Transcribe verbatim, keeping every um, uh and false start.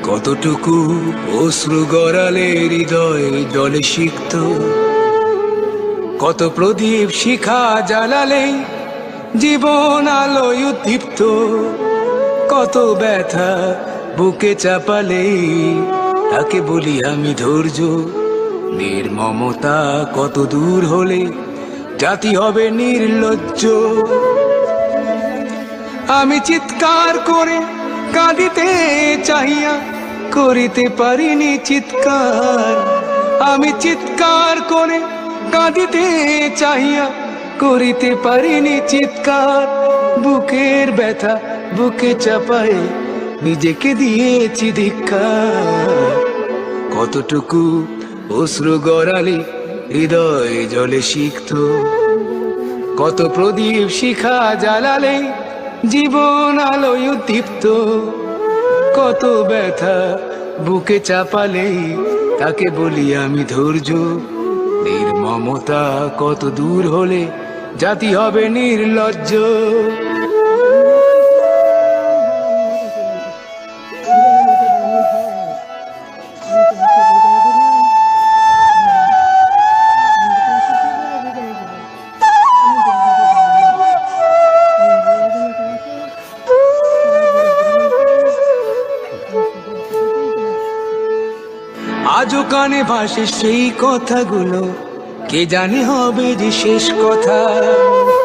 কতটুকু অশ্রু গড়ালে হৃদয় জলে সিক্ত, কত প্রদীপ শিখা জ্বালালে জীবন আলোয় উদ্দীপ্ত, কত ব্যথা বুকে চাপালে তাকে বলি আমি ধৈর্য। নির্মমতা কত দূর হলে জাতি হবে নির্লজ্জ। আমি চিৎকার করে কাঁদিতে চাহিয়া করিতে পারিনি চিৎকার, আমি চিৎকার করে কাঁদিতে চাহিয়া করিতে পারিনি চিৎকার। বুকের ব্যথা বুকে চাপায়ে নিজেকে দিয়েছি ধিক্কার। কতটুকু অশ্রু গড়ালে হৃদয় জলে সিক্ত, কত প্রদীপ শিখা জ্বালালে জীবন আলোয় উদ্দীপ্ত, কত ব্যথা বুকে চাপালে তাকে বলি আমি ধৈর্য। নির্মমতা কত দূর হলে জাতি হবে নির্লজ্জ। আজও কানে ভাসে সেই কথাগুলো, কে জানে হবে যে শেষ কথা।